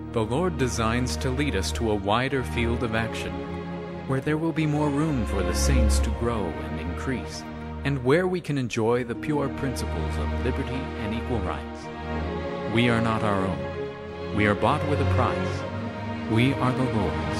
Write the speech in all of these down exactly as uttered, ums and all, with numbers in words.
The Lord designs to lead us to a wider field of action, where there will be more room for the saints to grow and increase, and where we can enjoy the pure principles of liberty and equal rights. We are not our own. We are bought with a price. We are the Lord's.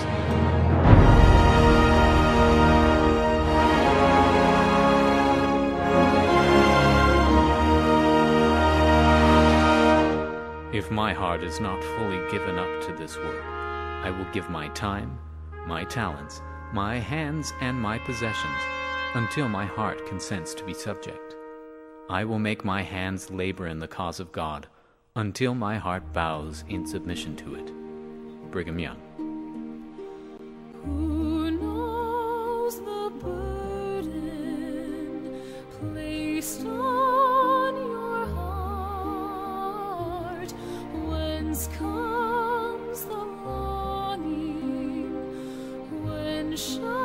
If my heart is not fully given up to this work, I will give my time, my talents, my hands, and my possessions, until my heart consents to be subject. I will make my hands labor in the cause of God, until my heart bows in submission to it. Brigham Young. Who knows the burden placed on your heart? Whence comes the longing? When shall